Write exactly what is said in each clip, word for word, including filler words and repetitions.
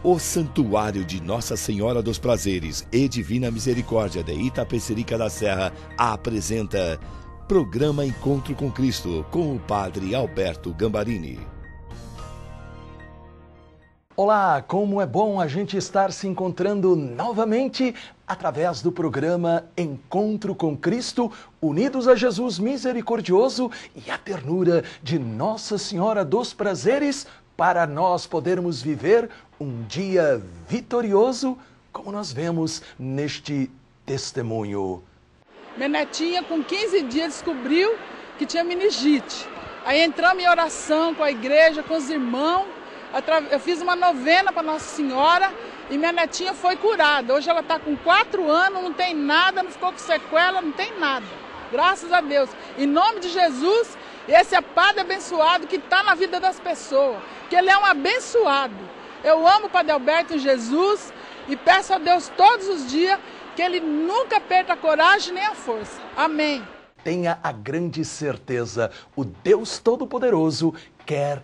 O Santuário de Nossa Senhora dos Prazeres e Divina Misericórdia de Itapecerica da Serra apresenta Programa Encontro com Cristo, com o Padre Alberto Gambarini. Olá, como é bom a gente estar se encontrando novamente através do programa Encontro com Cristo, unidos a Jesus misericordioso e a ternura de Nossa Senhora dos Prazeres, para nós podermos viver um dia vitorioso, como nós vemos neste testemunho. Minha netinha, com quinze dias, descobriu que tinha meningite. Aí entramos em oração com a igreja, com os irmãos. Eu fiz uma novena para Nossa Senhora e minha netinha foi curada. Hoje ela está com quatro anos, não tem nada, não ficou com sequela, não tem nada. Graças a Deus. Em nome de Jesus, esse é Padre abençoado que está na vida das pessoas. Que ele é um abençoado. Eu amo o Padre Alberto em Jesus e peço a Deus todos os dias que ele nunca perca a coragem nem a força. Amém. Tenha a grande certeza, o Deus Todo-Poderoso quer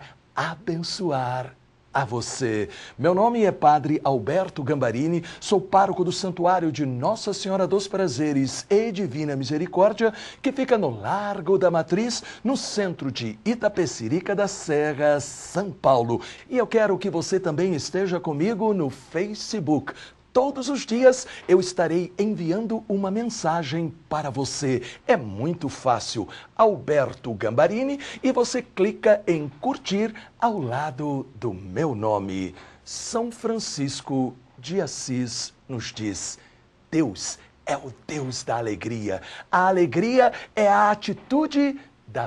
abençoar a você. Meu nome é Padre Alberto Gambarini, sou pároco do Santuário de Nossa Senhora dos Prazeres e Divina Misericórdia, que fica no Largo da Matriz, no centro de Itapecerica da Serra, São Paulo. E eu quero que você também esteja comigo no Facebook. Todos os dias eu estarei enviando uma mensagem para você. É muito fácil. Alberto Gambarini e você clica em curtir ao lado do meu nome. São Francisco de Assis nos diz: Deus é o Deus da alegria. A alegria é a atitude da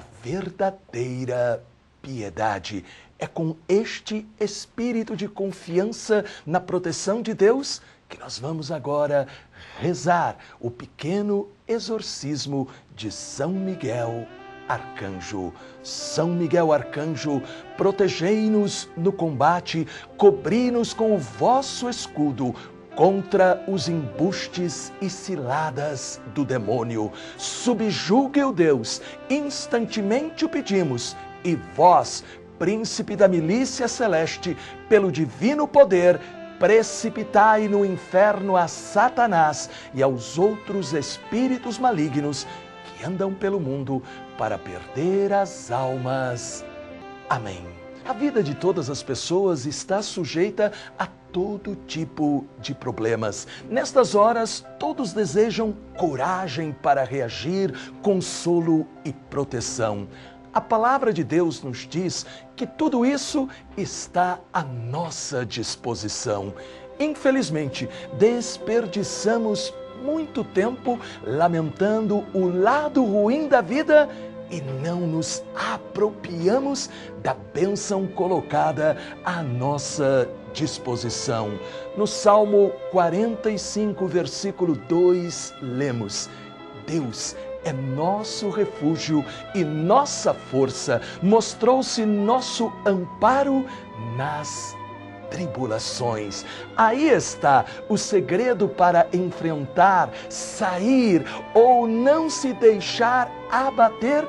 verdadeira piedade. É com este espírito de confiança na proteção de Deus que nós vamos agora rezar o pequeno exorcismo de São Miguel Arcanjo. São Miguel Arcanjo, protegei-nos no combate, cobri-nos com o vosso escudo contra os embustes e ciladas do demônio. Subjugue o Deus, instantemente o pedimos, e vós, príncipe da milícia celeste, pelo divino poder, precipitai no inferno a Satanás e aos outros espíritos malignos que andam pelo mundo para perder as almas. Amém. A vida de todas as pessoas está sujeita a todo tipo de problemas. Nestas horas, todos desejam coragem para reagir, consolo e proteção. A palavra de Deus nos diz que tudo isso está à nossa disposição. Infelizmente, desperdiçamos muito tempo lamentando o lado ruim da vida e não nos apropriamos da bênção colocada à nossa disposição. No Salmo quarenta e cinco, versículo dois, lemos: Deus é nosso refúgio e nossa força, mostrou-se nosso amparo nas tribulações. Aí está o segredo para enfrentar, sair ou não se deixar abater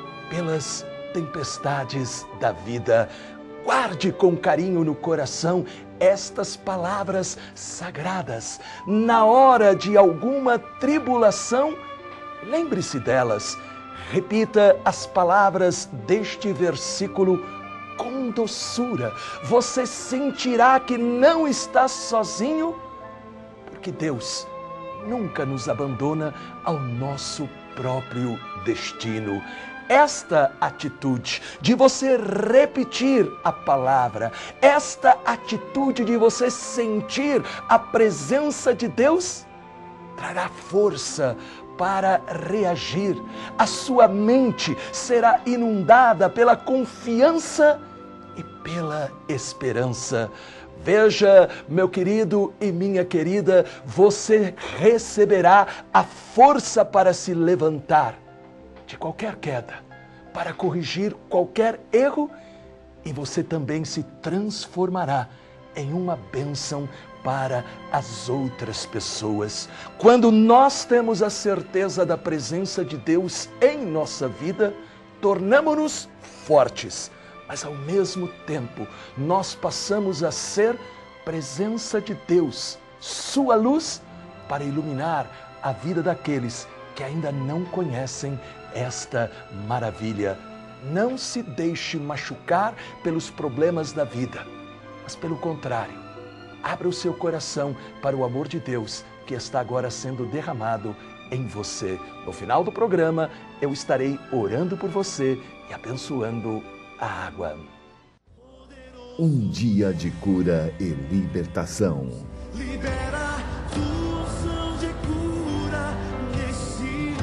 pelas tempestades da vida. Guarde com carinho no coração estas palavras sagradas. Na hora de alguma tribulação, lembre-se delas, repita as palavras deste versículo com doçura. Você sentirá que não está sozinho, porque Deus nunca nos abandona ao nosso próprio destino. Esta atitude de você repetir a palavra, esta atitude de você sentir a presença de Deus, trará força para reagir. A sua mente será inundada pela confiança e pela esperança. Veja, meu querido e minha querida, você receberá a força para se levantar de qualquer queda, para corrigir qualquer erro, e você também se transformará em uma bênção para as outras pessoas. Quando nós temos a certeza da presença de Deus em nossa vida, tornamo-nos fortes, mas ao mesmo tempo nós passamos a ser presença de Deus, sua luz, para iluminar a vida daqueles que ainda não conhecem esta maravilha. Não se deixe machucar pelos problemas da vida, mas pelo contrário, abra o seu coração para o amor de Deus que está agora sendo derramado em você. No final do programa, eu estarei orando por você e abençoando a água. Um dia de cura e libertação. Libera unção de cura nesse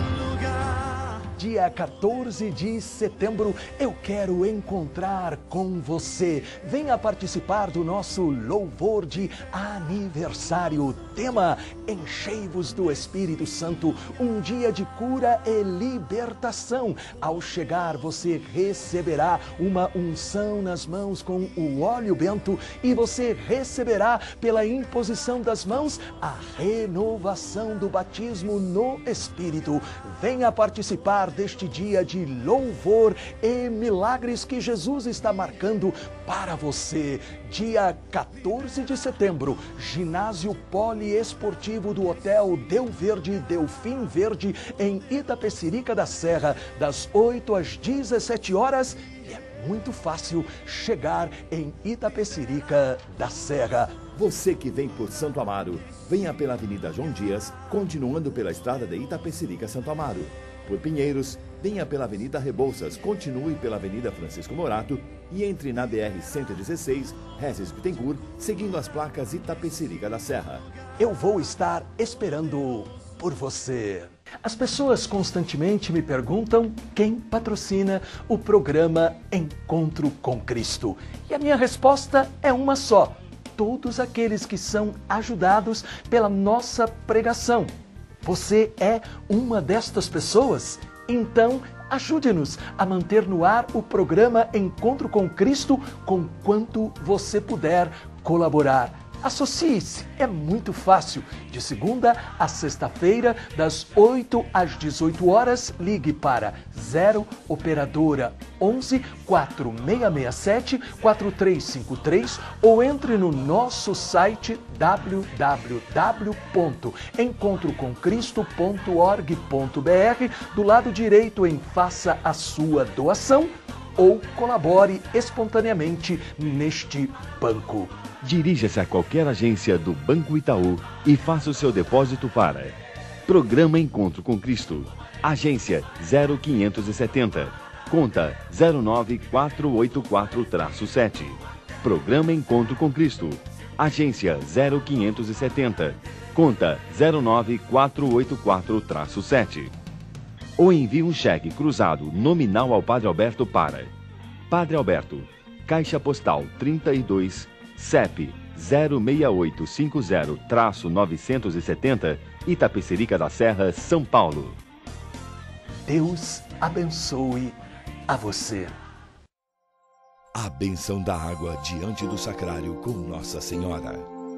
lugar. Dia quatorze de setembro, eu quero encontrar com você. Venha participar do nosso louvor de aniversário. Tema: Enchei-vos do Espírito Santo, um dia de cura e libertação. Ao chegar, você receberá uma unção nas mãos com o óleo bento e você receberá pela imposição das mãos a renovação do batismo no Espírito. Venha participar deste dia de louvor e milagres que Jesus está marcando para você. Dia quatorze de setembro, ginásio poliesportivo do Hotel Del Verde, Delfim Verde, em Itapecerica da Serra, das oito às dezessete horas. E é muito fácil chegar em Itapecerica da Serra. Você que vem por Santo Amaro, venha pela Avenida João Dias, continuando pela estrada de Itapecerica Santo Amaro. Por Pinheiros, venha pela Avenida Rebouças, continue pela Avenida Francisco Morato e entre na B R cento e dezesseis, Regis Bittencourt, seguindo as placas Itapecerica da Serra. Eu vou estar esperando por você. As pessoas constantemente me perguntam quem patrocina o programa Encontro com Cristo. E a minha resposta é uma só: todos aqueles que são ajudados pela nossa pregação. Você é uma destas pessoas? Então, ajude-nos a manter no ar o programa Encontro com Cristo com quanto você puder colaborar. Associe-se, é muito fácil. De segunda a sexta-feira, das oito às dezoito horas, ligue para zero operadora onze, quatro seis seis sete, quatro três cinco três ou entre no nosso site w w w ponto encontro com cristo ponto org ponto b r. Do lado direito em Faça a sua doação ou colabore espontaneamente neste banco. Dirija-se a qualquer agência do Banco Itaú e faça o seu depósito para Programa Encontro com Cristo, agência zero quinhentos e setenta, conta zero nove quatro oito quatro sete. Programa Encontro com Cristo, agência zero quinhentos e setenta, conta zero nove quatro oito quatro sete. Ou envie um cheque cruzado nominal ao Padre Alberto para Padre Alberto, Caixa Postal trinta e dois, C E P zero seis oito cinco zero novecentos e setenta, Itapecerica da Serra, São Paulo. Deus abençoe a você. A bênção da água diante do sacrário com Nossa Senhora.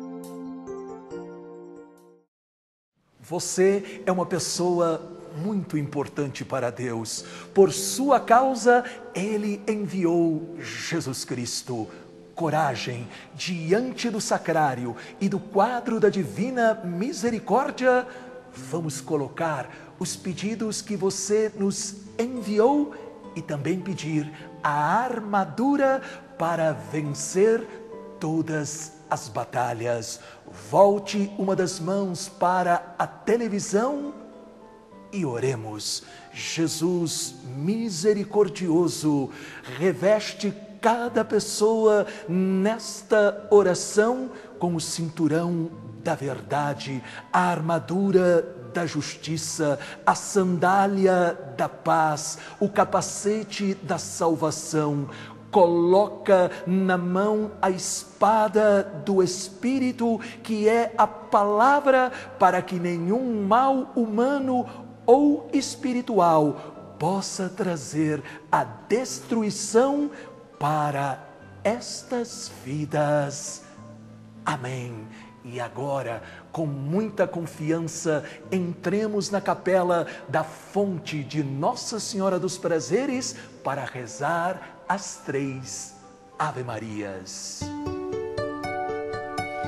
Você é uma pessoa muito importante para Deus. Por sua causa, Ele enviou Jesus Cristo. Coragem, diante do sacrário e do quadro da Divina Misericórdia, vamos colocar os pedidos que você nos enviou e também pedir a armadura para vencer todas as batalhas. Volte uma das mãos para a televisão e oremos. Jesus misericordioso, reveste cada pessoa nesta oração com o cinturão da verdade, a armadura da justiça, a sandália da paz, o capacete da salvação. Coloca na mão a espada do Espírito, que é a palavra, para que nenhum mal humano ou espiritual possa trazer a destruição para estas vidas. Amém. E agora, com muita confiança, entremos na capela da fonte de Nossa Senhora dos Prazeres para rezar as três Ave Marias.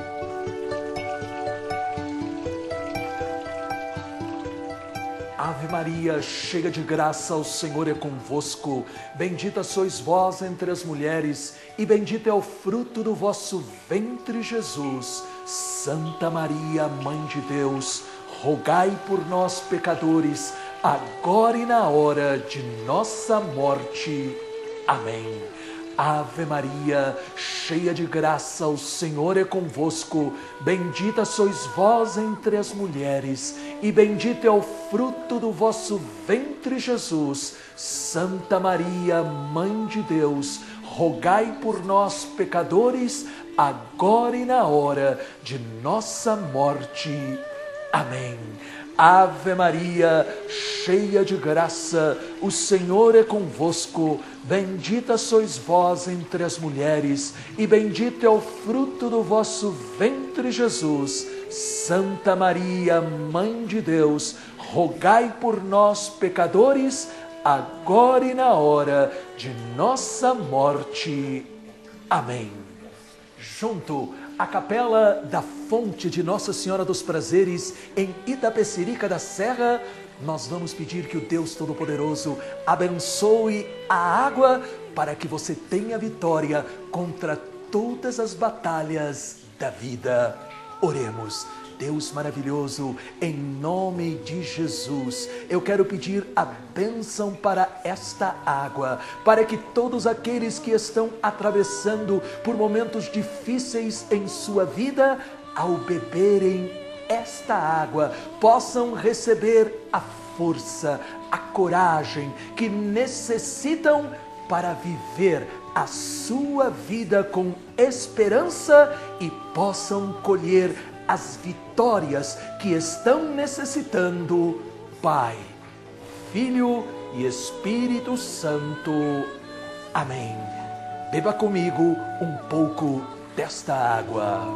Ave Maria, cheia de graça, o Senhor é convosco. Bendita sois vós entre as mulheres, e bendito é o fruto do vosso ventre, Jesus. Santa Maria, Mãe de Deus, rogai por nós, pecadores, agora e na hora de nossa morte. Amém. Ave Maria, cheia de graça, o Senhor é convosco. Bendita sois vós entre as mulheres, e bendito é o fruto do vosso ventre, Jesus. Santa Maria, Mãe de Deus, rogai por nós, pecadores, agora e na hora de nossa morte. Amém. Ave Maria, cheia de graça, o Senhor é convosco. Bendita sois vós entre as mulheres, e bendito é o fruto do vosso ventre, Jesus. Santa Maria, Mãe de Deus, rogai por nós, pecadores, agora e na hora de nossa morte. Amém. Junto à capela da fonte de Nossa Senhora dos Prazeres, em Itapecerica da Serra, nós vamos pedir que o Deus Todo-Poderoso abençoe a água para que você tenha vitória contra todas as batalhas da vida. Oremos. Deus maravilhoso, em nome de Jesus, eu quero pedir a bênção para esta água, para que todos aqueles que estão atravessando por momentos difíceis em sua vida, ao beberem esta água, possam receber a força, a coragem que necessitam para viver a sua vida com esperança e possam colher as vitórias que estão necessitando. Pai, Filho e Espírito Santo. Amém. Beba comigo um pouco desta água.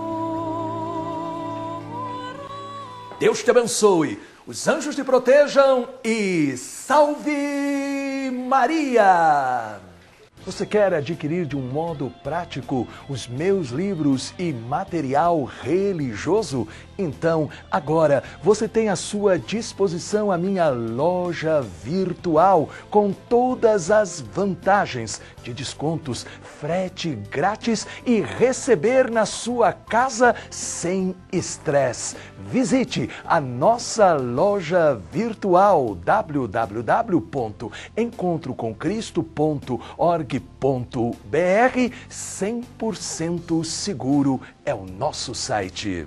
Deus te abençoe, os anjos te protejam e salve Maria! Você quer adquirir de um modo prático os meus livros e material religioso? Então, agora você tem à sua disposição a minha loja virtual com todas as vantagens de descontos, frete grátis e receber na sua casa sem estresse. Visite a nossa loja virtual w w w ponto encontro com cristo ponto org ponto b r. cem por cento seguro é o nosso site.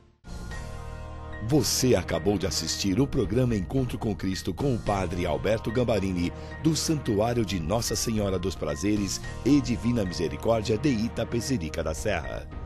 Você acabou de assistir o programa Encontro com Cristo com o Padre Alberto Gambarini, do Santuário de Nossa Senhora dos Prazeres e Divina Misericórdia de Itapecerica da Serra.